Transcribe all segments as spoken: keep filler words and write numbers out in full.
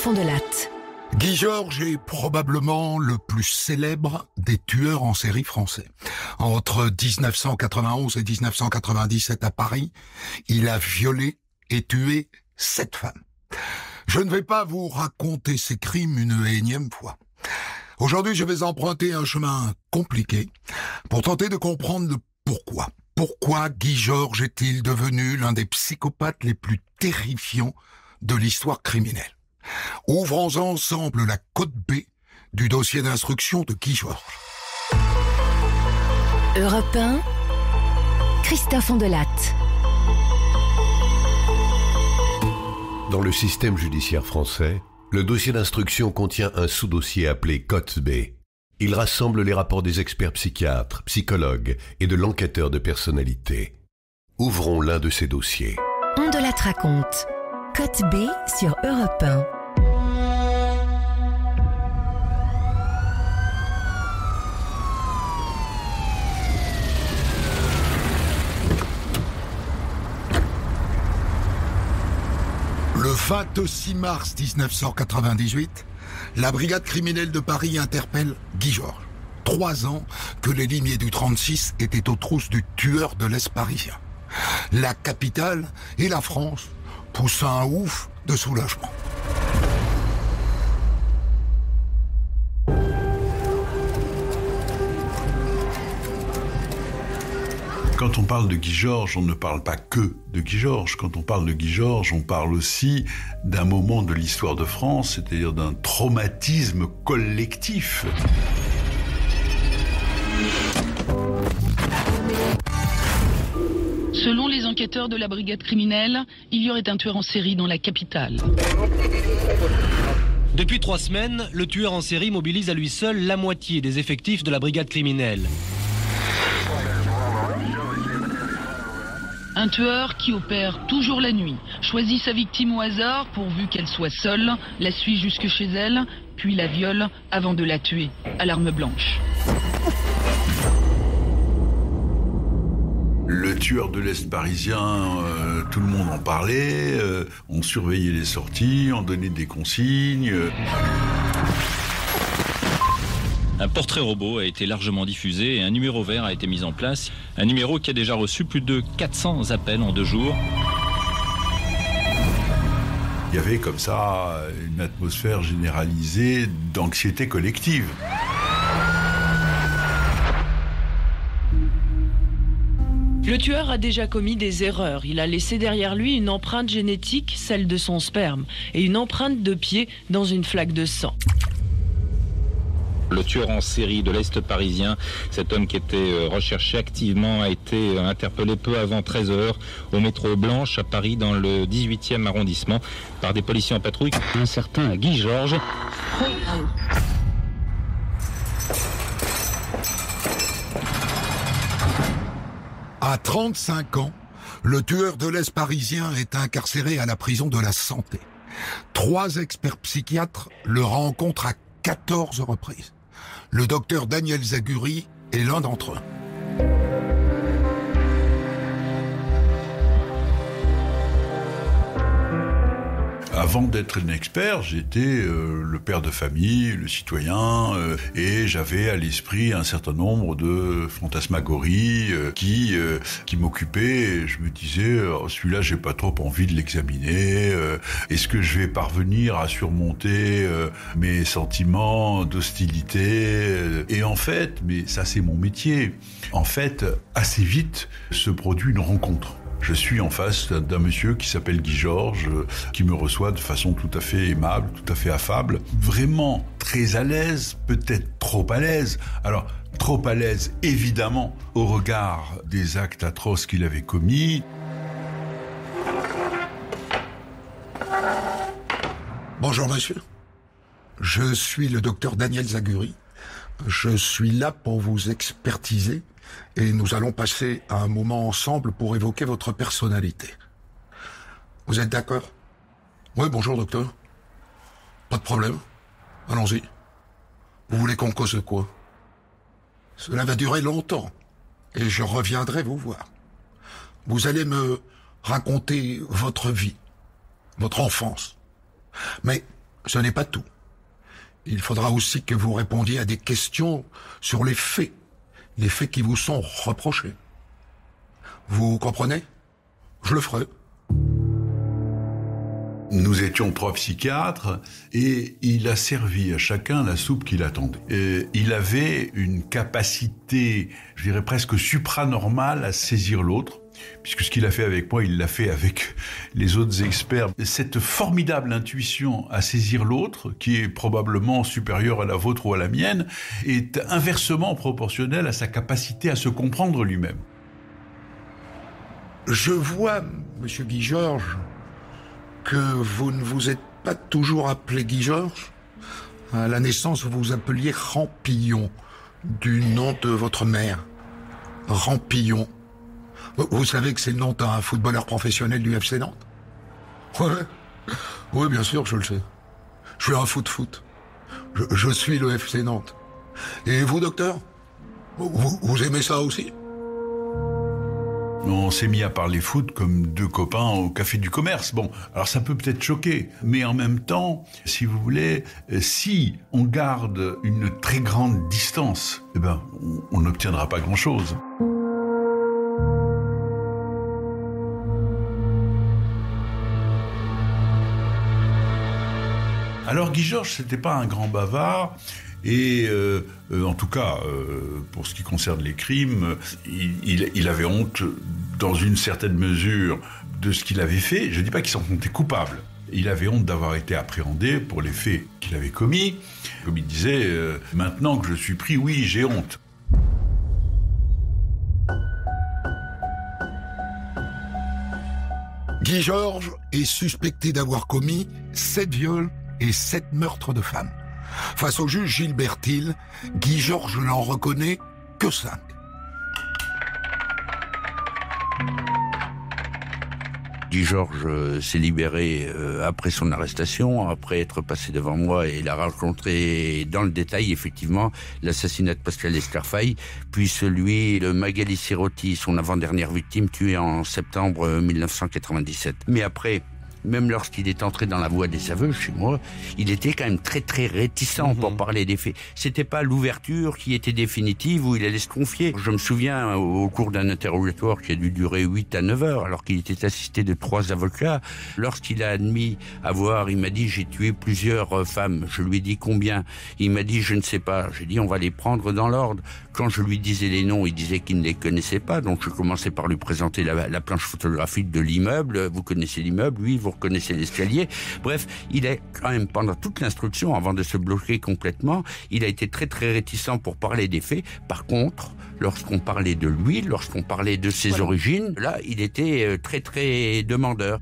Fondelat. Guy Georges est probablement le plus célèbre des tueurs en série français. Entre dix-neuf cent quatre-vingt-onze et dix-neuf cent quatre-vingt-dix-sept à Paris, il a violé et tué sept femmes. Je ne vais pas vous raconter ces crimes une énième fois. Aujourd'hui, je vais emprunter un chemin compliqué pour tenter de comprendre le pourquoi. Pourquoi Guy Georges est-il devenu l'un des psychopathes les plus terrifiants de l'histoire criminelle? Ouvrons ensemble la cote B du dossier d'instruction de Guy Georges. Europe un, Christophe Fondelat. Dans le système judiciaire français, le dossier d'instruction contient un sous-dossier appelé cote B. Il rassemble les rapports des experts psychiatres, psychologues et de l'enquêteur de personnalité. Ouvrons l'un de ces dossiers. Fondelat raconte. Cote B sur Europe un. Le vingt-six mars dix-neuf cent quatre-vingt-dix-huit, la brigade criminelle de Paris interpelle Guy Georges. Trois ans que les limiers du trente-six étaient aux trousses du tueur de l'Est parisien. La capitale et la France poussent un ouf de soulagement. Quand on parle de Guy Georges, on ne parle pas que de Guy Georges. Quand on parle de Guy Georges, on parle aussi d'un moment de l'histoire de France, c'est-à-dire d'un traumatisme collectif. Selon les enquêteurs de la brigade criminelle, il y aurait un tueur en série dans la capitale. Depuis trois semaines, le tueur en série mobilise à lui seul la moitié des effectifs de la brigade criminelle. Un tueur qui opère toujours la nuit, choisit sa victime au hasard pourvu qu'elle soit seule, la suit jusque chez elle, puis la viole avant de la tuer à l'arme blanche. Le tueur de l'Est parisien, euh, tout le monde en parlait, euh, on surveillait les sorties, on donnait des consignes. Un portrait robot a été largement diffusé et un numéro vert a été mis en place. Un numéro qui a déjà reçu plus de quatre cents appels en deux jours. Il y avait comme ça une atmosphère généralisée d'anxiété collective. Le tueur a déjà commis des erreurs. Il a laissé derrière lui une empreinte génétique, celle de son sperme, et une empreinte de pied dans une flaque de sang. Le tueur en série de l'Est parisien, cet homme qui était recherché activement, a été interpellé peu avant treize heures au métro Blanche à Paris dans le dix-huitième arrondissement par des policiers en patrouille. Un certain Guy Georges. À trente-cinq ans, le tueur de l'Est parisien est incarcéré à la prison de la Santé. Trois experts psychiatres le rencontrent à quatorze reprises. Le docteur Daniel Zaguri est l'un d'entre eux. Avant d'être un expert, j'étais euh, le père de famille, le citoyen, euh, et j'avais à l'esprit un certain nombre de fantasmagories euh, qui euh, qui m'occupaient. Je me disais, oh, celui-là, j'ai pas trop envie de l'examiner. Euh, est-ce que je vais parvenir à surmonter euh, mes sentiments d'hostilité? Et en fait, mais ça c'est mon métier. En fait, assez vite se produit une rencontre. Je suis en face d'un monsieur qui s'appelle Guy Georges, euh, qui me reçoit de façon tout à fait aimable, tout à fait affable, vraiment très à l'aise, peut-être trop à l'aise. Alors, trop à l'aise, évidemment, au regard des actes atroces qu'il avait commis. Bonjour monsieur, je suis le docteur Daniel Zaguri. Je suis là pour vous expertiser et nous allons passer un moment ensemble pour évoquer votre personnalité. Vous êtes d'accord? Oui, bonjour docteur. Pas de problème. Allons-y. Vous voulez qu'on cause de quoi? Cela va durer longtemps et je reviendrai vous voir. Vous allez me raconter votre vie, votre enfance. Mais ce n'est pas tout. Il faudra aussi que vous répondiez à des questions sur les faits, les faits qui vous sont reprochés. Vous comprenez? Je le ferai. Nous étions trois psychiatres et il a servi à chacun la soupe qu'il attendait. Et il avait une capacité, je dirais presque supranormale à saisir l'autre, puisque ce qu'il a fait avec moi, il l'a fait avec les autres experts. Cette formidable intuition à saisir l'autre, qui est probablement supérieure à la vôtre ou à la mienne, est inversement proportionnelle à sa capacité à se comprendre lui-même. Je vois, monsieur Guy Georges, que vous ne vous êtes pas toujours appelé Guy Georges. À la naissance, vous vous appeliez Rampillon, du nom de votre mère. Rampillon. Vous savez que c'est le nom d'un footballeur professionnel du F C Nantes? Ouais, oui, bien sûr, je le sais. Je suis un foot-foot. Je, je suis le F C Nantes. Et vous, docteur? Vous, vous aimez ça aussi? On s'est mis à parler foot comme deux copains au café du commerce. Bon, alors ça peut peut-être choquer, mais en même temps, si vous voulez, si on garde une très grande distance, eh ben, on n'obtiendra pas grand-chose. Alors Guy Georges, c'était pas un grand bavard. Et euh, euh, en tout cas, euh, pour ce qui concerne les crimes, il, il, il avait honte, dans une certaine mesure, de ce qu'il avait fait. Je ne dis pas qu'il s'en sentait coupable. Il avait honte d'avoir été appréhendé pour les faits qu'il avait commis. Comme il disait, euh, maintenant que je suis pris, oui, j'ai honte. Guy Georges est suspecté d'avoir commis sept viols et sept meurtres de femmes. Face au juge Gilbert Thiel, Guy Georges n'en reconnaît que cinq. Guy Georges s'est libéré après son arrestation, après être passé devant moi, et il a raconté dans le détail, effectivement, l'assassinat de Pascal Escarfaille, puis celui de Magali Sirotti, son avant-dernière victime, tuée en septembre mille neuf cent quatre-vingt-dix-sept. Mais après, même lorsqu'il est entré dans la voie des aveux chez moi, il était quand même très très réticent mmh. pour parler des faits. C'était pas l'ouverture qui était définitive où il allait se confier. Je me souviens au cours d'un interrogatoire qui a dû durer huit à neuf heures, alors qu'il était assisté de trois avocats, lorsqu'il a admis avoir, il m'a dit j'ai tué plusieurs femmes. Je lui ai dit combien? Il m'a dit je ne sais pas. J'ai dit on va les prendre dans l'ordre. Quand je lui disais les noms, il disait qu'il ne les connaissait pas, donc je commençais par lui présenter la, la planche photographique de l'immeuble. Vous connaissez l'immeuble? Oui, vous reconnaissez l'escalier. Bref, il est quand même, pendant toute l'instruction, avant de se bloquer complètement, il a été très très réticent pour parler des faits. Par contre, lorsqu'on parlait de lui, lorsqu'on parlait de ses voilà. origines, là, il était très très demandeur.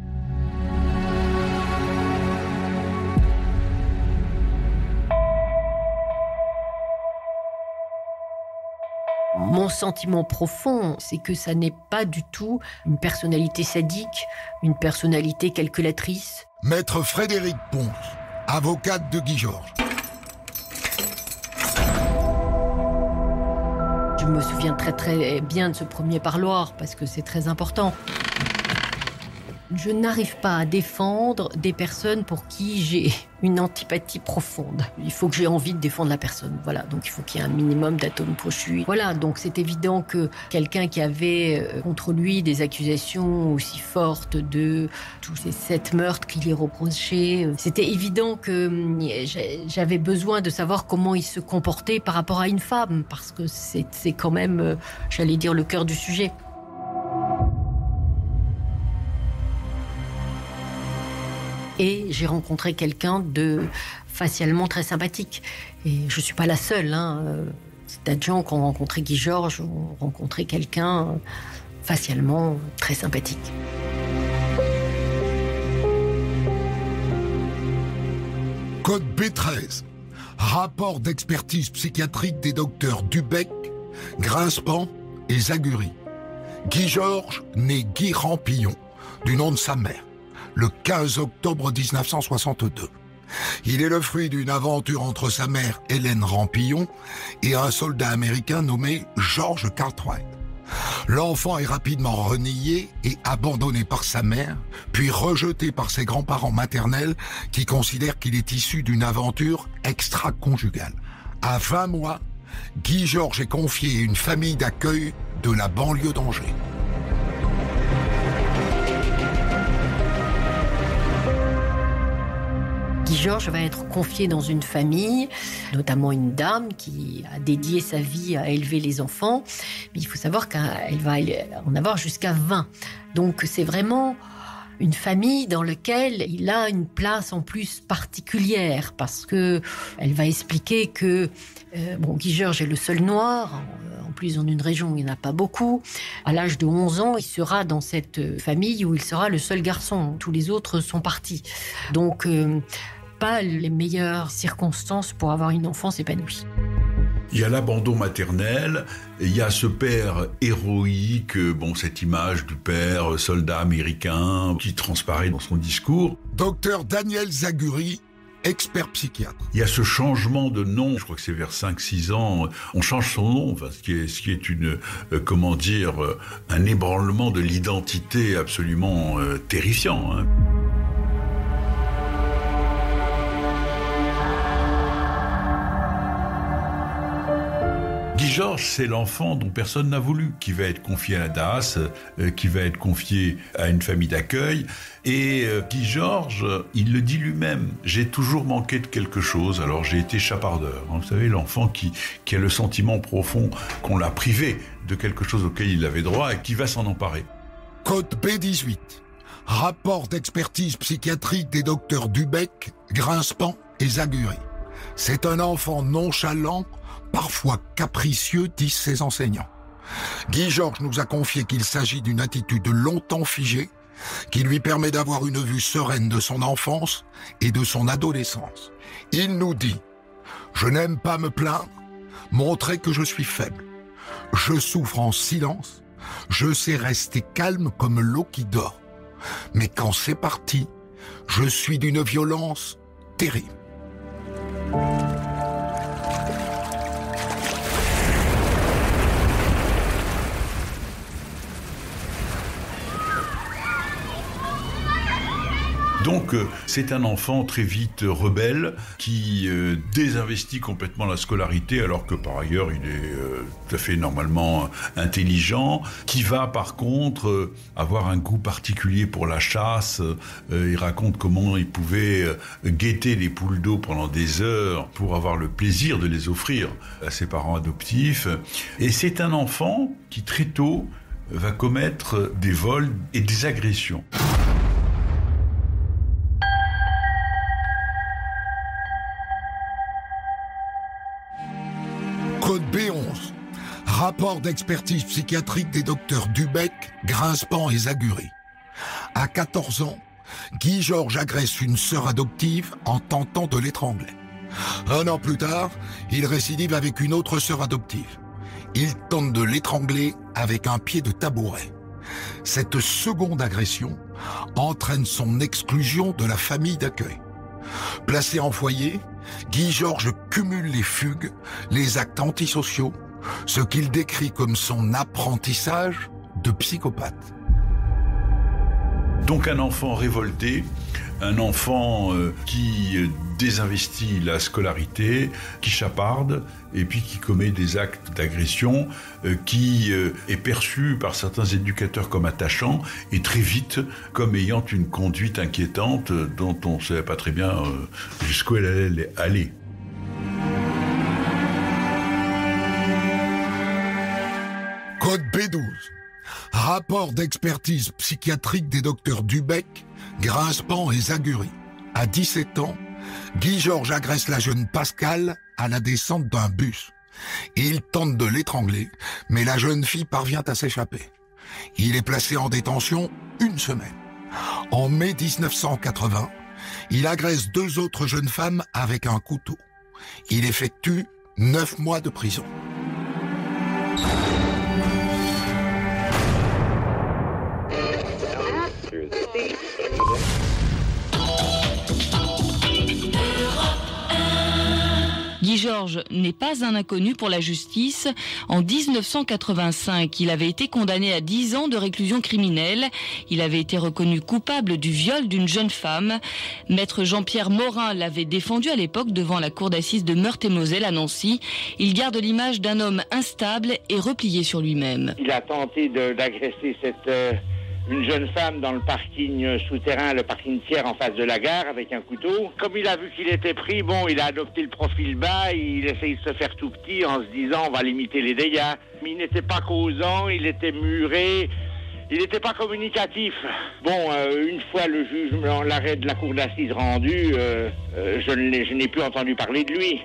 Mon sentiment profond, c'est que ça n'est pas du tout une personnalité sadique, une personnalité calculatrice. Maître Frédéric Ponce, avocate de Guy Georges. Je me souviens très très bien de ce premier parloir parce que c'est très important. Je n'arrive pas à défendre des personnes pour qui j'ai une antipathie profonde. Il faut que j'ai envie de défendre la personne. Voilà, donc il faut qu'il y ait un minimum d'atomes crochus. Voilà, donc c'est évident que quelqu'un qui avait contre lui des accusations aussi fortes de tous ces sept meurtres qu'il est reproché, c'était évident que j'avais besoin de savoir comment il se comportait par rapport à une femme, parce que c'est, c'est quand même, j'allais dire, le cœur du sujet. Et j'ai rencontré quelqu'un de facialement très sympathique. Et je ne suis pas la seule. Hein. Ces tas de gens qui ont rencontré Guy Georges ont rencontré quelqu'un facialement très sympathique. Code B treize. Rapport d'expertise psychiatrique des docteurs Dubec, Grinspan et Zaguri. Guy Georges, né Guy Rampillon, du nom de sa mère, le quinze octobre mille neuf cent soixante-deux. Il est le fruit d'une aventure entre sa mère, Hélène Rampillon, et un soldat américain nommé George Cartwright. L'enfant est rapidement renié et abandonné par sa mère, puis rejeté par ses grands-parents maternels qui considèrent qu'il est issu d'une aventure extra-conjugale. À vingt mois, Guy Georges est confié à une famille d'accueil de la banlieue d'Angers. Guy Georges va être confié dans une famille, notamment une dame qui a dédié sa vie à élever les enfants. Mais il faut savoir qu'elle va en avoir jusqu'à vingt. Donc c'est vraiment une famille dans laquelle il a une place en plus particulière parce que elle va expliquer que euh, bon, Guy Georges est le seul noir. En, en plus, dans une région où il n'y en a pas beaucoup. À l'âge de onze ans, il sera dans cette famille où il sera le seul garçon. Tous les autres sont partis. Donc euh, pas les meilleures circonstances pour avoir une enfance épanouie. Il y a l'abandon maternel, il y a ce père héroïque, bon, cette image du père soldat américain qui transparaît dans son discours. Docteur Daniel Zaguri, expert psychiatre. Il y a ce changement de nom, je crois que c'est vers cinq six ans, on change son nom, enfin, ce qui est, ce qui est une, euh, comment dire, euh, un ébranlement de l'identité absolument euh, terrifiant, hein. Guy Georges, c'est l'enfant dont personne n'a voulu, qui va être confié à la D A S, euh, qui va être confié à une famille d'accueil. Et euh, Guy Georges, il le dit lui-même, j'ai toujours manqué de quelque chose, alors j'ai été chapardeur. Vous savez, l'enfant qui, qui a le sentiment profond qu'on l'a privé de quelque chose auquel il avait droit et qui va s'en emparer. Code B dix-huit. Rapport d'expertise psychiatrique des docteurs Dubec, Grinspan et Zaguri. C'est un enfant nonchalant, parfois capricieux, disent ses enseignants. Guy Georges nous a confié qu'il s'agit d'une attitude longtemps figée qui lui permet d'avoir une vue sereine de son enfance et de son adolescence. Il nous dit « Je n'aime pas me plaindre, montrer que je suis faible. Je souffre en silence, je sais rester calme comme l'eau qui dort. Mais quand c'est parti, je suis d'une violence terrible. » Donc euh, c'est un enfant très vite rebelle qui euh, désinvestit complètement la scolarité alors que par ailleurs il est euh, tout à fait normalement intelligent, qui va par contre euh, avoir un goût particulier pour la chasse. Euh, il raconte comment il pouvait euh, guetter les poules d'eau pendant des heures pour avoir le plaisir de les offrir à ses parents adoptifs. Et c'est un enfant qui très tôt va commettre des vols et des agressions. Code B onze. Rapport d'expertise psychiatrique des docteurs Dubec, Grinspan et Zaguri. À quatorze ans, Guy Georges agresse une sœur adoptive en tentant de l'étrangler. Un an plus tard, il récidive avec une autre sœur adoptive. Il tente de l'étrangler avec un pied de tabouret. Cette seconde agression entraîne son exclusion de la famille d'accueil. Placé en foyer, Guy Georges cumule les fugues, les actes antisociaux, ce qu'il décrit comme son apprentissage de psychopathe. Donc un enfant révolté, un enfant euh, qui euh, désinvestit la scolarité, qui chaparde et puis qui commet des actes d'agression, euh, qui euh, est perçu par certains éducateurs comme attachant et très vite comme ayant une conduite inquiétante euh, dont on ne savait pas très bien euh, jusqu'où elle allait aller. Code B douze. Rapport d'expertise psychiatrique des docteurs Dubec, Grinspan et Zaguri. À dix-sept ans, Guy Georges agresse la jeune Pascale à la descente d'un bus. Il tente de l'étrangler, mais la jeune fille parvient à s'échapper. Il est placé en détention une semaine. En mai dix-neuf cent quatre-vingts, il agresse deux autres jeunes femmes avec un couteau. Il effectue neuf mois de prison. Guy Guy Georges n'est pas un inconnu pour la justice. En dix-neuf cent quatre-vingt-cinq, il avait été condamné à dix ans de réclusion criminelle. Il avait été reconnu coupable du viol d'une jeune femme. Maître Jean-Pierre Morin l'avait défendu à l'époque devant la cour d'assises de Meurthe-et-Moselle à Nancy. Il garde l'image d'un homme instable et replié sur lui-même. Il a tenté de, d'agresser cette, euh, une jeune femme dans le parking souterrain, le parking tiers en face de la gare avec un couteau. Comme il a vu qu'il était pris, bon, il a adopté le profil bas, il essaye de se faire tout petit en se disant on va limiter les dégâts. Mais il n'était pas causant, il était muré. Il n'était pas communicatif. Bon, euh, une fois le jugement, l'arrêt de la cour d'assises rendu, euh, euh, je, ne l'ai, je n'ai plus entendu parler de lui.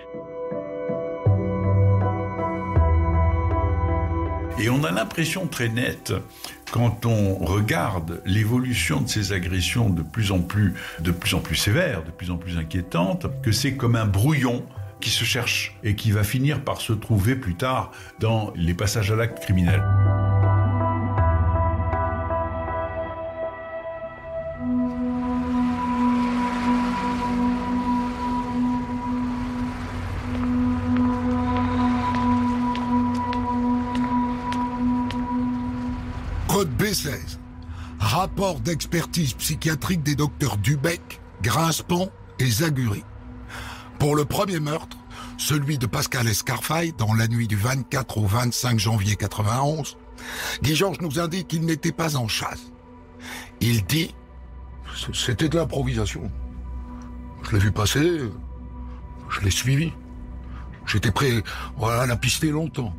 Et on a l'impression très nette, quand on regarde l'évolution de ces agressions de plus en plus, de plus en plus sévères, de plus en plus inquiétantes, que c'est comme un brouillon qui se cherche et qui va finir par se trouver plus tard dans les passages à l'acte criminel. Code B seize. Rapport d'expertise psychiatrique des docteurs Dubec, Grinspan et Zaguri. Pour le premier meurtre, celui de Pascal Escarfaille, dans la nuit du vingt-quatre au vingt-cinq janvier quatre-vingt-onze, Guy Georges nous indique qu'il n'était pas en chasse. Il dit « C'était de l'improvisation. Je l'ai vu passer, je l'ai suivi. J'étais prêt à la pister longtemps.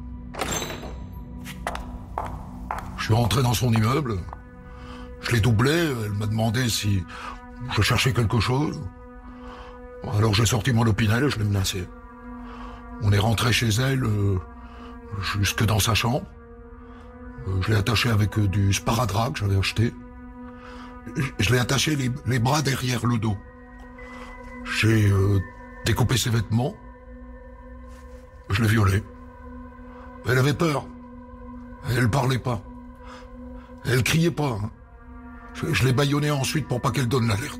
Je suis rentré dans son immeuble, je l'ai doublé, elle m'a demandé si je cherchais quelque chose. Alors j'ai sorti mon opinel et je l'ai menacé. On est rentré chez elle euh, jusque dans sa chambre. Euh, je l'ai attaché avec euh, du sparadrap que j'avais acheté. Je, je l'ai attaché les, les bras derrière le dos. J'ai euh, découpé ses vêtements. Je l'ai violée. Elle avait peur. Elle parlait pas. Elle criait pas. Hein. Je, je l'ai bâillonnée ensuite pour pas qu'elle donne l'alerte.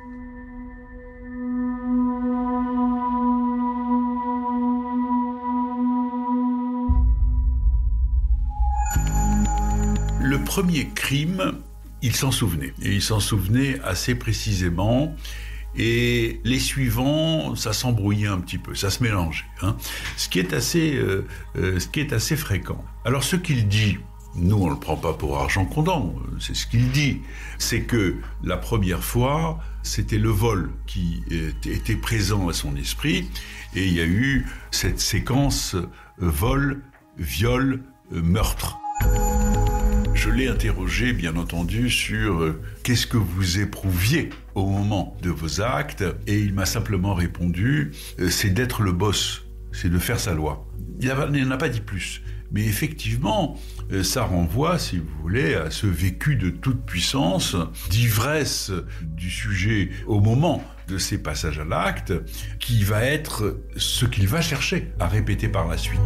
Le premier crime, il s'en souvenait. Et il s'en souvenait assez précisément. Et les suivants, ça s'embrouillait un petit peu, ça se mélangeait. Hein. Ce qui est assez, euh, euh, ce qui est assez fréquent. Alors ce qu'il dit, nous on le prend pas pour argent comptant, c'est ce qu'il dit, c'est que la première fois, c'était le vol qui était présent à son esprit, et il y a eu cette séquence euh, vol, viol, euh, meurtre. Je l'ai interrogé, bien entendu, sur euh, qu'est-ce que vous éprouviez au moment de vos actes, et il m'a simplement répondu, euh, c'est d'être le boss, c'est de faire sa loi. Il n'en a pas dit plus. Mais effectivement, euh, ça renvoie, si vous voulez, à ce vécu de toute puissance, d'ivresse du sujet au moment de ses passages à l'acte, qui va être ce qu'il va chercher à répéter par la suite.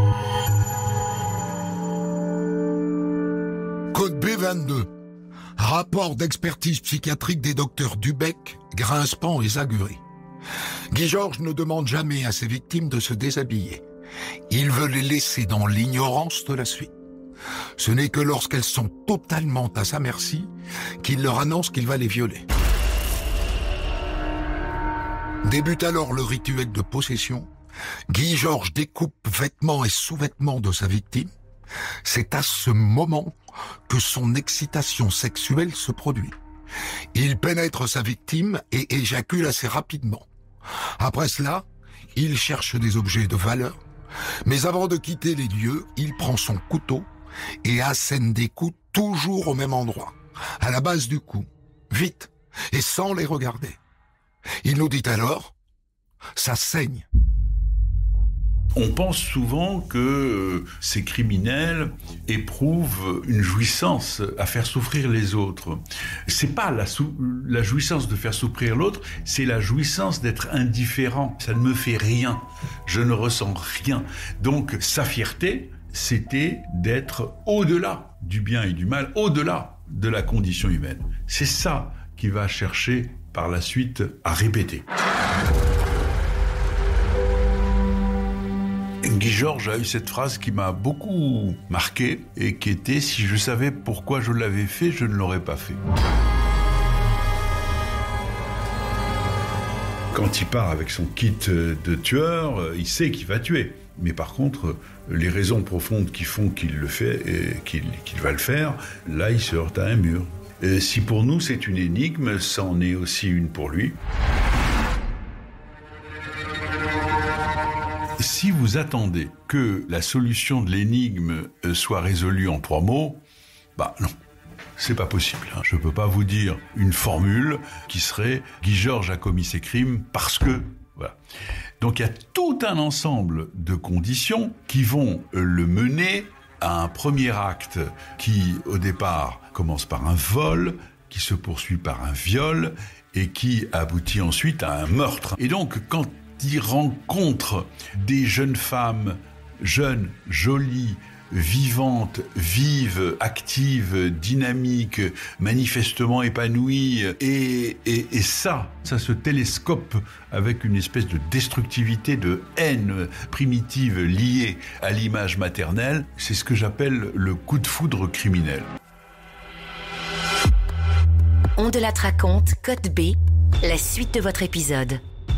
Code B vingt-deux. Rapport d'expertise psychiatrique des docteurs Dubec, Grinspan et Zaguri. Guy Georges ne demande jamais à ses victimes de se déshabiller. Il veut les laisser dans l'ignorance de la suite. Ce n'est que lorsqu'elles sont totalement à sa merci qu'il leur annonce qu'il va les violer. Débute alors le rituel de possession. Guy Georges découpe vêtements et sous-vêtements de sa victime. C'est à ce moment que son excitation sexuelle se produit. Il pénètre sa victime et éjacule assez rapidement. Après cela, il cherche des objets de valeur, mais avant de quitter les lieux, il prend son couteau et assène des coups toujours au même endroit, à la base du cou, vite et sans les regarder. Il nous dit alors, ça saigne. On pense souvent que ces criminels éprouvent une jouissance à faire souffrir les autres. C'est pas la, sou- la jouissance de faire souffrir l'autre, c'est la jouissance d'être indifférent. Ça ne me fait rien, je ne ressens rien. Donc sa fierté, c'était d'être au-delà du bien et du mal, au-delà de la condition humaine. C'est ça qu'il va chercher par la suite à répéter. Guy Georges a eu cette phrase qui m'a beaucoup marqué et qui était « Si je savais pourquoi je l'avais fait, je ne l'aurais pas fait ». Quand il part avec son kit de tueur, il sait qu'il va tuer. Mais par contre, les raisons profondes qui font qu'il le fait et qu'il, qu'il va le faire, là, il se heurte à un mur. Et si pour nous, c'est une énigme, c'en est aussi une pour lui. Si vous attendez que la solution de l'énigme soit résolue en trois mots, bah non, c'est pas possible. Hein. Je peux pas vous dire une formule qui serait « Guy Georges a commis ses crimes parce que… » Voilà. Donc il y a tout un ensemble de conditions qui vont le mener à un premier acte qui, au départ, commence par un vol, qui se poursuit par un viol et qui aboutit ensuite à un meurtre. Et donc, quand il rencontre des jeunes femmes, jeunes, jolies, vivantes, vives, actives, dynamiques, manifestement épanouies, et, et, et ça, ça se télescope avec une espèce de destructivité, de haine primitive liée à l'image maternelle, c'est ce que j'appelle le coup de foudre criminel. On de la raconte, Code B, la suite de votre épisode.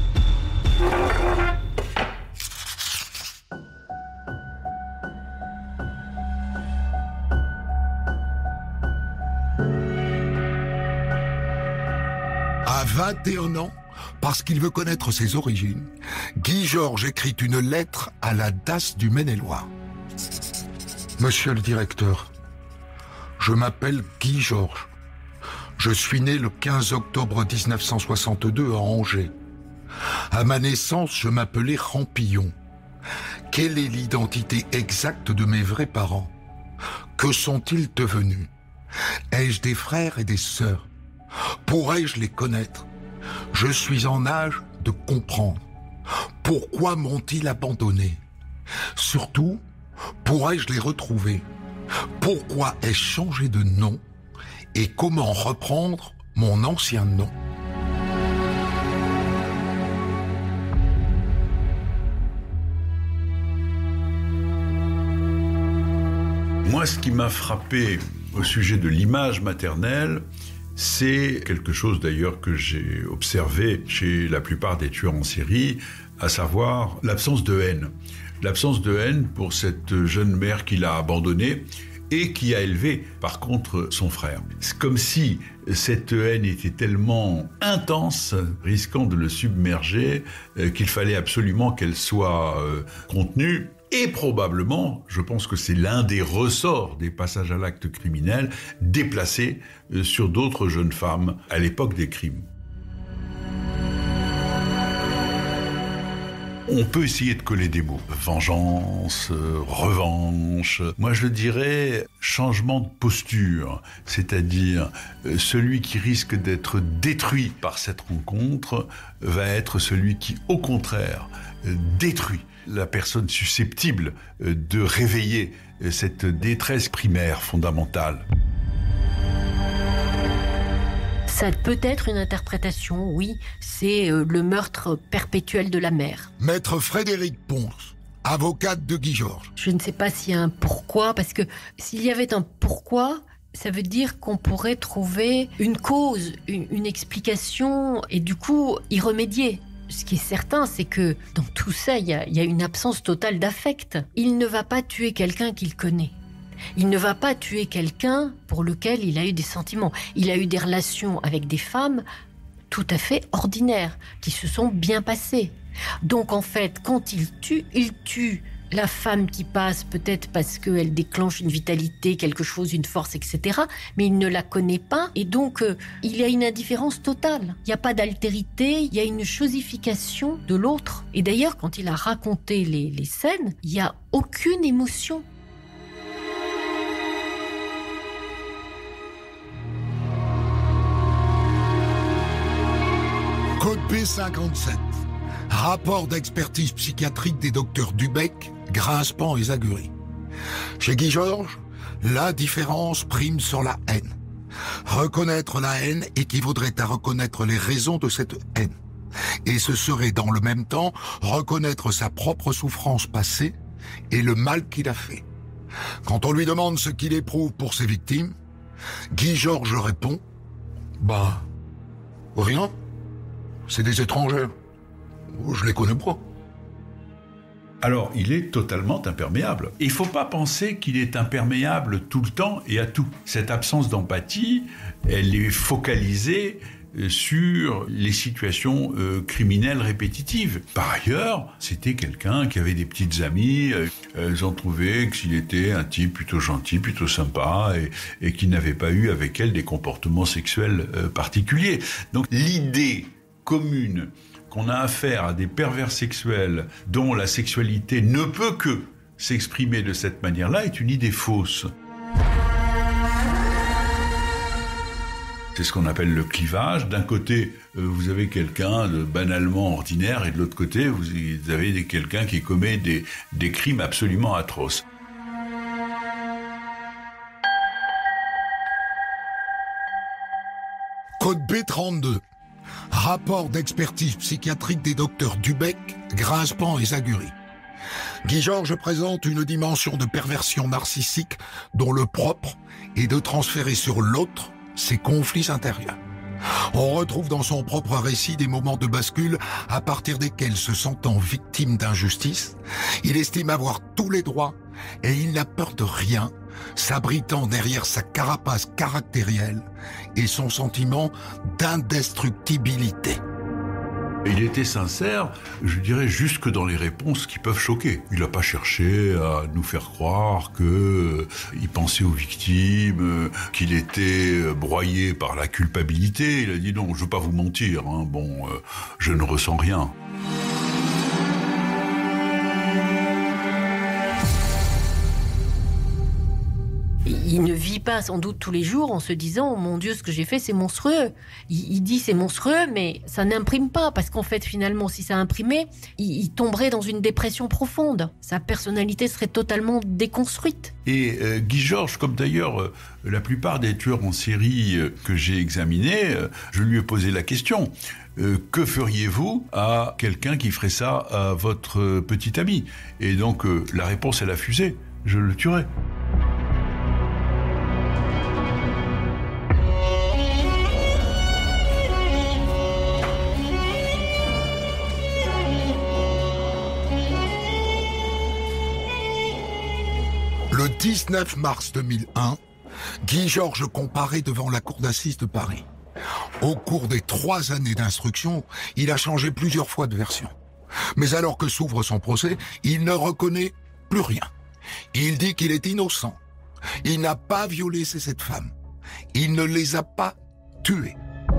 À vingt et un ans, parce qu'il veut connaître ses origines, Guy Georges écrit une lettre à la D A S du Maine-et-Loire. Monsieur le directeur, je m'appelle Guy Georges. Je suis né le quinze octobre dix-neuf cent soixante-deux à Angers. À ma naissance, je m'appelais Rampillon. Quelle est l'identité exacte de mes vrais parents? Que sont-ils devenus? Ai-je des frères et des sœurs? Pourrais-je les connaître? Je suis en âge de comprendre. Pourquoi m'ont-ils abandonné? Surtout, pourrais-je les retrouver? Pourquoi ai-je changé de nom? Et comment reprendre mon ancien nom? Moi, ce qui m'a frappé au sujet de l'image maternelle, c'est quelque chose d'ailleurs que j'ai observé chez la plupart des tueurs en série, à savoir l'absence de haine. L'absence de haine pour cette jeune mère qu'il a abandonnée et qui a élevé, par contre, son frère. C'est comme si cette haine était tellement intense, risquant de le submerger, euh, qu'il fallait absolument qu'elle soit euh, contenue. Et probablement, je pense que c'est l'un des ressorts des passages à l'acte criminel, déplacés euh, sur d'autres jeunes femmes à l'époque des crimes. On peut essayer de coller des mots. Vengeance, euh, revanche. Moi, je dirais changement de posture. C'est-à-dire, euh, celui qui risque d'être détruit par cette rencontre va être celui qui, au contraire, euh, détruit la personne susceptible euh, de réveiller euh, cette détresse primaire fondamentale. Ça peut être une interprétation, oui, c'est euh, le meurtre perpétuel de la mère. Maître Frédéric Ponce, avocate de Guy Georges. Je ne sais pas s'il y a un pourquoi, parce que s'il y avait un pourquoi, ça veut dire qu'on pourrait trouver une cause, une, une explication, et du coup y remédier. Ce qui est certain, c'est que dans tout ça, il y a, il y a une absence totale d'affect. Il ne va pas tuer quelqu'un qu'il connaît. Il ne va pas tuer quelqu'un pour lequel il a eu des sentiments. Il a eu des relations avec des femmes tout à fait ordinaires, qui se sont bien passées. Donc en fait, quand il tue, il tue la femme qui passe, peut-être parce qu'elle déclenche une vitalité, quelque chose, une force, et cetera. Mais il ne la connaît pas, et donc euh, il y a une indifférence totale. Il n'y a pas d'altérité, il y a une chosification de l'autre. Et d'ailleurs, quand il a raconté les, les scènes, il n'y a aucune émotion. Code B cinquante-sept. Rapport d'expertise psychiatrique des docteurs Dubec, Grinspan et Zaguri. Chez Guy Georges, la différence prime sur la haine. Reconnaître la haine équivaudrait à reconnaître les raisons de cette haine. Et ce serait dans le même temps reconnaître sa propre souffrance passée et le mal qu'il a fait. Quand on lui demande ce qu'il éprouve pour ses victimes, Guy Georges répond « Bah, rien, c'est des étrangers, je les connais pas ». Alors, il est totalement imperméable. Il ne faut pas penser qu'il est imperméable tout le temps et à tout. Cette absence d'empathie, elle est focalisée sur les situations euh, criminelles répétitives. Par ailleurs, c'était quelqu'un qui avait des petites amies. Euh, elles ont trouvé que s'il était un type plutôt gentil, plutôt sympa, et, et qui n'avait pas eu avec elle des comportements sexuels euh, particuliers. Donc, l'idée commune qu'on a affaire à des pervers sexuels dont la sexualité ne peut que s'exprimer de cette manière-là est une idée fausse. C'est ce qu'on appelle le clivage. D'un côté, vous avez quelqu'un de banalement ordinaire et de l'autre côté, vous avez quelqu'un qui commet des, des crimes absolument atroces. Code B trente-deux. Rapport d'expertise psychiatrique des docteurs Dubec, Grinspan et Zaguri. Guy Georges présente une dimension de perversion narcissique dont le propre est de transférer sur l'autre ses conflits intérieurs. On retrouve dans son propre récit des moments de bascule à partir desquels, se sentant victime d'injustice, il estime avoir tous les droits et il n'a peur de rien, s'abritant derrière sa carapace caractérielle et son sentiment d'indestructibilité. Il était sincère, je dirais, jusque dans les réponses qui peuvent choquer. Il n'a pas cherché à nous faire croire qu'il euh, pensait aux victimes, euh, qu'il était broyé par la culpabilité. Il a dit non, je ne veux pas vous mentir, hein, bon, euh, je ne ressens rien. Il ne vit pas sans doute tous les jours en se disant oh, « Mon Dieu, ce que j'ai fait, c'est monstrueux ». Il, il dit « C'est monstrueux », mais ça n'imprime pas, parce qu'en fait, finalement, si ça imprimait, il, il tomberait dans une dépression profonde. Sa personnalité serait totalement déconstruite. Et euh, Guy Georges, comme d'ailleurs euh, la plupart des tueurs en série euh, que j'ai examinés, euh, je lui ai posé la question euh, « Que feriez-vous à quelqu'un qui ferait ça à votre euh, petit ami ?» Et donc, euh, la réponse, elle a fusé. Je le tuerais. Le dix-neuf mars deux mille un, Guy Georges comparaît devant la cour d'assises de Paris. Au cours des trois années d'instruction, il a changé plusieurs fois de version. Mais alors que s'ouvre son procès, il ne reconnaît plus rien. Il dit qu'il est innocent. Il n'a pas violé ces sept femmes. Il ne les a pas tuées.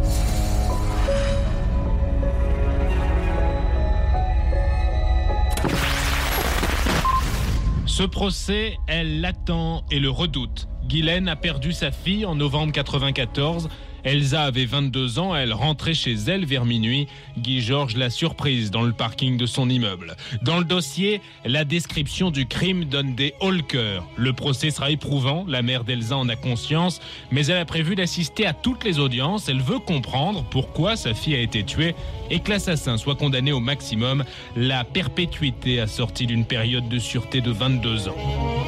Ce procès, elle l'attend et le redoute. Guylaine a perdu sa fille en novembre quatre-vingt-quatorze. Elsa avait vingt-deux ans, elle rentrait chez elle vers minuit. Guy Georges l'a surprise dans le parking de son immeuble. Dans le dossier, la description du crime donne des hauts-le-cœur. Le procès sera éprouvant, la mère d'Elsa en a conscience, mais elle a prévu d'assister à toutes les audiences. Elle veut comprendre pourquoi sa fille a été tuée et que l'assassin soit condamné au maximum, la perpétuité assortie d'une période de sûreté de vingt-deux ans.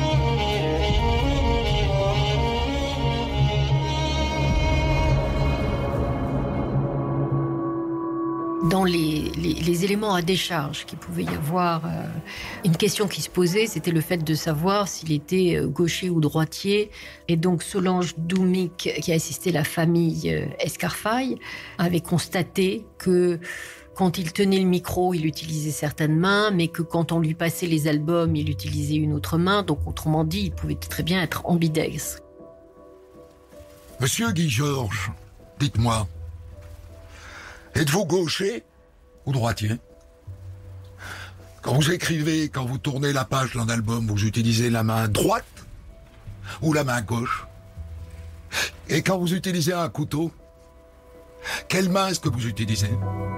Dans les, les, les éléments à décharge qu'il pouvait y avoir, euh, une question qui se posait, c'était le fait de savoir s'il était gaucher ou droitier. Et donc Solange Doumic, qui a assisté la famille euh, Escarfaille, avait constaté que quand il tenait le micro, il utilisait certaines mains, mais que quand on lui passait les albums, il utilisait une autre main. Donc autrement dit, il pouvait très bien être ambidextre. Monsieur Guy Georges, dites-moi, êtes-vous gaucher ou droitier? Quand vous écrivez, quand vous tournez la page d'un album, vous utilisez la main droite ou la main gauche? Et quand vous utilisez un couteau, quelle main est-ce que vous utilisez?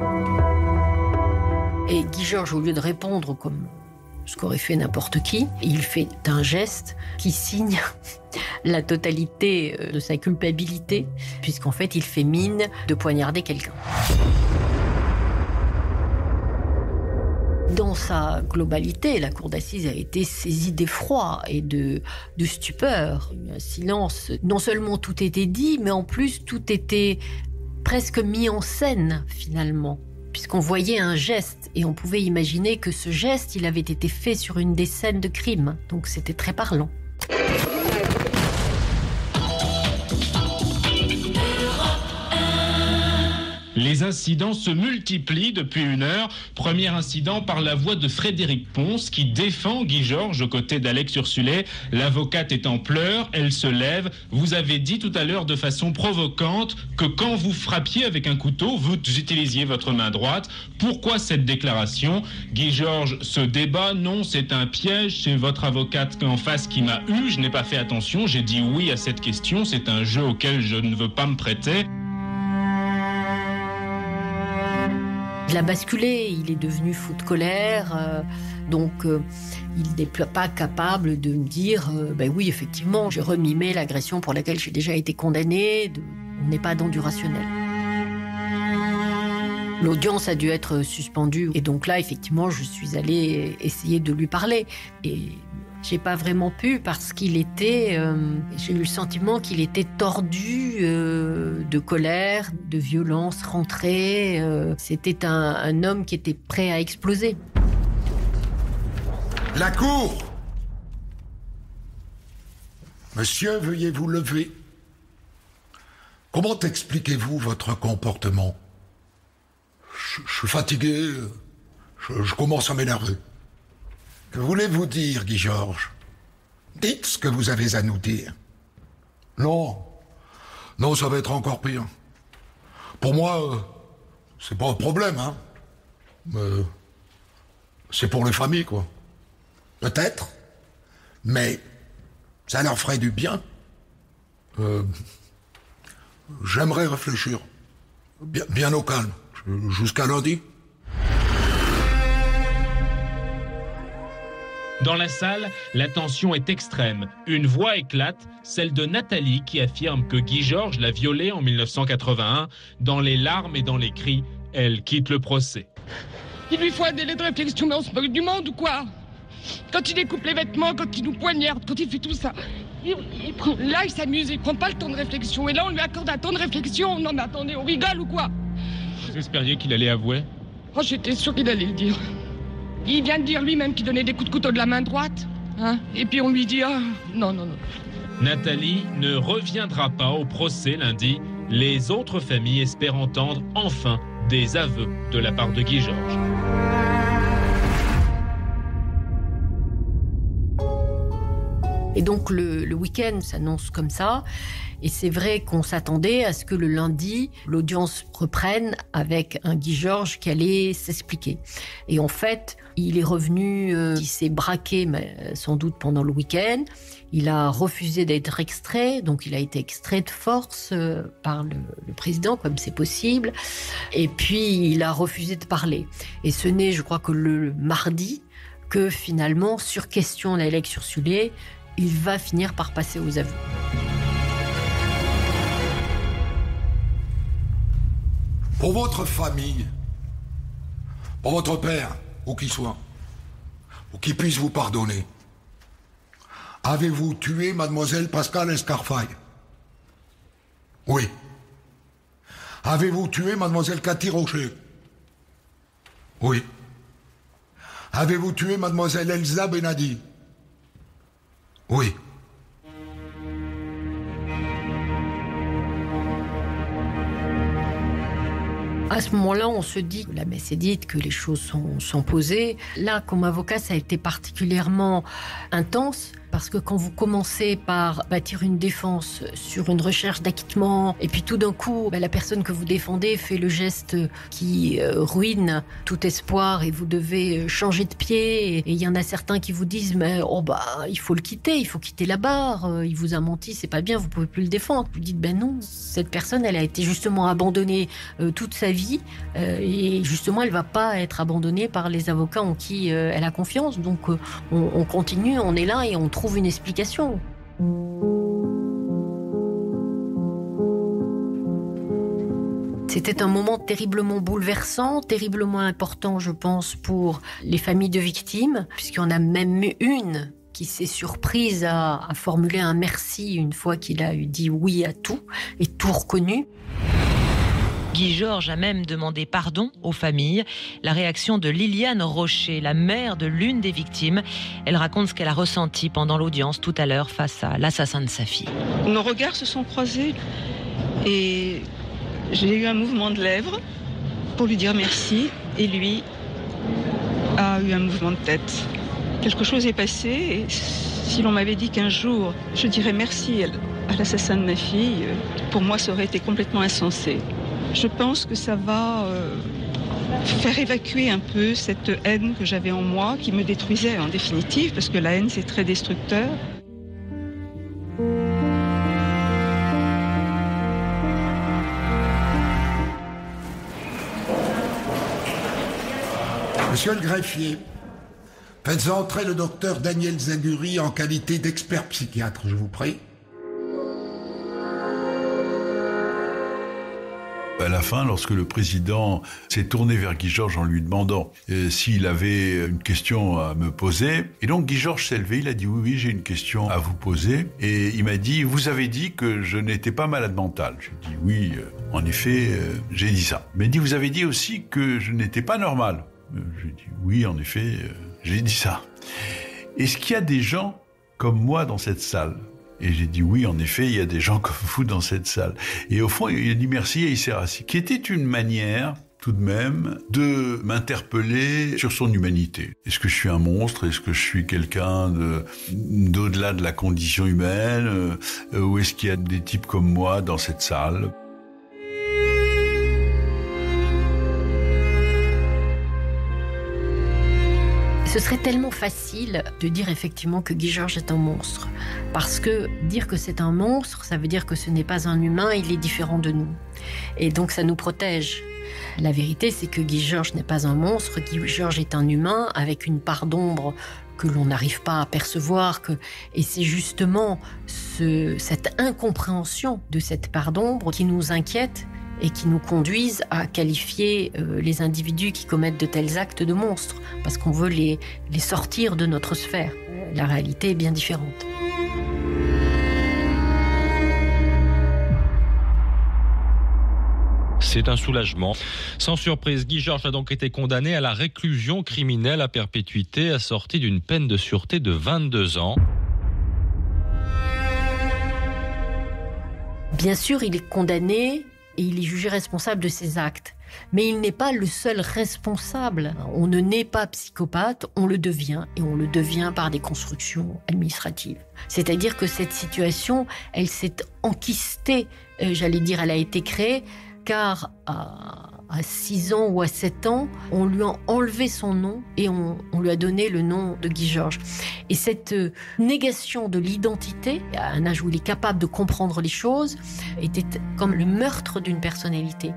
Et Guy Georges, au lieu de répondre comme ce qu'aurait fait n'importe qui, il fait un geste qui signe la totalité de sa culpabilité, puisqu'en fait, il fait mine de poignarder quelqu'un. Dans sa globalité, la cour d'assises a été saisie d'effroi et de, de stupeur. Il y a eu un silence. Non seulement tout était dit, mais en plus tout était presque mis en scène finalement. Puisqu'on voyait un geste et on pouvait imaginer que ce geste, il avait été fait sur une des scènes de crime. Donc c'était très parlant. Les incidents se multiplient depuis une heure. Premier incident par la voix de Frédéric Ponce qui défend Guy Georges aux côtés d'Alex Ursulet. L'avocate est en pleurs, elle se lève. Vous avez dit tout à l'heure de façon provocante que quand vous frappiez avec un couteau, vous utilisiez votre main droite. Pourquoi cette déclaration? Guy Georges se débat. Non, c'est un piège. C'est votre avocate en face qui m'a eu. Je n'ai pas fait attention. J'ai dit oui à cette question. C'est un jeu auquel je ne veux pas me prêter. Il a basculé, il est devenu fou de colère, euh, donc euh, il n'est pas capable de me dire euh, ben oui, effectivement, j'ai remimé l'agression pour laquelle j'ai déjà été condamné. De... On n'est pas dans du rationnel. L'audience a dû être suspendue et donc là, effectivement, je suis allée essayer de lui parler. Et j'ai pas vraiment pu parce qu'il était... Euh, j'ai eu le sentiment qu'il était tordu euh, de colère, de violence rentrée. Euh, c'était un, un homme qui était prêt à exploser. La cour! Monsieur, veuillez vous lever. Comment expliquez-vous votre comportement? Je, je suis fatigué. Je, je commence à m'énerver. Que voulez-vous dire, Guy Georges? Dites ce que vous avez à nous dire. Non. Non, ça va être encore pire. Pour moi, euh, c'est pas un problème, hein. Mais c'est pour les familles, quoi. Peut-être. Mais ça leur ferait du bien. Euh, j'aimerais réfléchir. Bien, bien au calme. Jusqu'à lundi. Dans la salle, la tension est extrême. Une voix éclate, celle de Nathalie qui affirme que Guy Georges l'a violée en mille neuf cent quatre-vingt-un. Dans les larmes et dans les cris, elle quitte le procès. Il lui faut un délai de réflexion, mais on se moque du monde ou quoi? Quand il découpe les vêtements, quand il nous poignarde, quand il fait tout ça. Il, il prend, là, il s'amuse, il prend pas le temps de réflexion. Et là, on lui accorde un temps de réflexion. Non mais attendez, on rigole ou quoi? Vous espériez qu'il allait avouer? Oh, j'étais sûre qu'il allait le dire. Il vient de dire lui-même qu'il donnait des coups de couteau de la main droite. Hein? Et puis on lui dit, ah, non, non, non. Nathalie ne reviendra pas au procès lundi. Les autres familles espèrent entendre enfin des aveux de la part de Guy Georges. Et donc le, le week-end s'annonce comme ça. Et c'est vrai qu'on s'attendait à ce que le lundi, l'audience reprenne avec un Guy Georges qui allait s'expliquer. Et en fait, il est revenu, euh, il s'est braqué mais sans doute pendant le week-end. Il a refusé d'être extrait, donc il a été extrait de force euh, par le, le président, comme c'est possible. Et puis, il a refusé de parler. Et ce n'est, je crois que le mardi, que finalement, sur question d'Alex Ursulet, il va finir par passer aux aveux. Pour votre famille, pour votre père, où qu'il soit, pour qu'il puisse vous pardonner, avez-vous tué mademoiselle Pascale Escarfaille? Oui. Avez-vous tué mademoiselle Cathy Rocher? Oui. Avez-vous tué mademoiselle Elsa Benadi? Oui. À ce moment-là, on se dit que la messe est dite, que les choses sont, sont posées. Là, comme avocat, ça a été particulièrement intense. Parce que quand vous commencez par bâtir une défense sur une recherche d'acquittement, et puis tout d'un coup, bah, la personne que vous défendez fait le geste qui euh, ruine tout espoir et vous devez changer de pied. Et il y en a certains qui vous disent mais oh bah il faut le quitter, il faut quitter la barre. Euh, il vous a menti, c'est pas bien, vous pouvez plus le défendre. Vous dites ben non, cette personne, elle a été justement abandonnée euh, toute sa vie euh, et justement, elle va pas être abandonnée par les avocats en qui euh, elle a confiance. Donc euh, on, on continue, on est là et on trouve une explication. C'était un moment terriblement bouleversant, terriblement important, je pense, pour les familles de victimes, puisqu'il y en a même une qui s'est surprise à, à formuler un merci une fois qu'il a eu dit oui à tout et tout reconnu. Guy Georges a même demandé pardon aux familles. La réaction de Liliane Rocher, la mère de l'une des victimes, elle raconte ce qu'elle a ressenti pendant l'audience tout à l'heure face à l'assassin de sa fille. Nos regards se sont croisés et j'ai eu un mouvement de lèvres pour lui dire merci et lui a eu un mouvement de tête. Quelque chose est passé et si l'on m'avait dit qu'un jour je dirais merci à l'assassin de ma fille, pour moi ça aurait été complètement insensé. Je pense que ça va euh, faire évacuer un peu cette haine que j'avais en moi, qui me détruisait en définitive, parce que la haine c'est très destructeur. Monsieur le greffier, faites entrer le docteur Daniel Zaguri en qualité d'expert psychiatre, je vous prie. À la fin, lorsque le président s'est tourné vers Guy Georges en lui demandant euh, s'il avait une question à me poser, et donc Guy Georges s'est levé, il a dit oui, oui, j'ai une question à vous poser, et il m'a dit, vous avez dit que je n'étais pas malade mental. J'ai dit oui, euh, en effet, euh, j'ai dit ça. Il m'a dit, vous avez dit aussi que je n'étais pas normal. Euh, j'ai dit oui, en effet, euh, j'ai dit ça. Est-ce qu'il y a des gens comme moi dans cette salle ? Et j'ai dit oui, en effet, il y a des gens comme vous dans cette salle. Et au fond, il a dit merci et il s'est rassis. Qui était une manière, tout de même, de m'interpeller sur son humanité. Est-ce que je suis un monstre ? Est-ce que je suis quelqu'un de, d'au-delà de la condition humaine ? euh, Ou est-ce qu'il y a des types comme moi dans cette salle ? Ce serait tellement facile de dire effectivement que Guy Georges est un monstre. Parce que dire que c'est un monstre, ça veut dire que ce n'est pas un humain, il est différent de nous. Et donc ça nous protège. La vérité, c'est que Guy Georges n'est pas un monstre, Guy Georges est un humain avec une part d'ombre que l'on n'arrive pas à percevoir. Que... Et c'est justement ce... cette incompréhension de cette part d'ombre qui nous inquiète et qui nous conduisent à qualifier euh, les individus qui commettent de tels actes de monstres, parce qu'on veut les, les sortir de notre sphère. La réalité est bien différente. C'est un soulagement. Sans surprise, Guy Georges a donc été condamné à la réclusion criminelle à perpétuité, assortie d'une peine de sûreté de vingt-deux ans. Bien sûr, il est condamné et il est jugé responsable de ses actes. Mais il n'est pas le seul responsable. On ne naît pas psychopathe, on le devient, et on le devient par des constructions administratives. C'est-à-dire que cette situation, elle s'est enquistée, euh, j'allais dire, elle a été créée, car à, à six ans ou à sept ans, on lui a enlevé son nom et on, on lui a donné le nom de Guy Georges. Et cette négation de l'identité, à un âge où il est capable de comprendre les choses, était comme le meurtre d'une personnalité.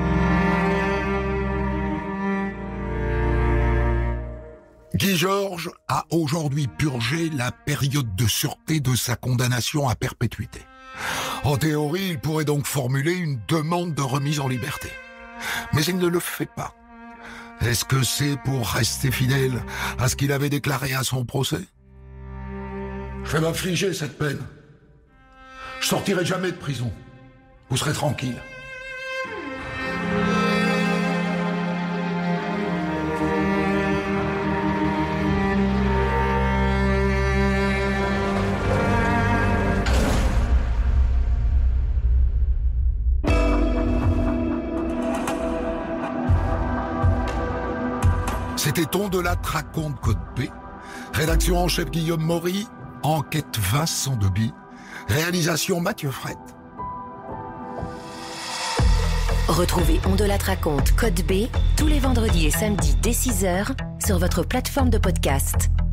Guy Georges a aujourd'hui purgé la période de sûreté de sa condamnation à perpétuité. En théorie, il pourrait donc formuler une demande de remise en liberté. Mais il ne le fait pas. Est-ce que c'est pour rester fidèle à ce qu'il avait déclaré à son procès ? Je vais m'affliger cette peine. Je sortirai jamais de prison. Vous serez tranquille. C'était On de la raconte Code B. Rédaction en chef Guillaume Maury. Enquête Vincent Deby. Réalisation Mathieu Fret. Retrouvez On de la raconte Code B tous les vendredis et samedis dès six heures sur votre plateforme de podcast.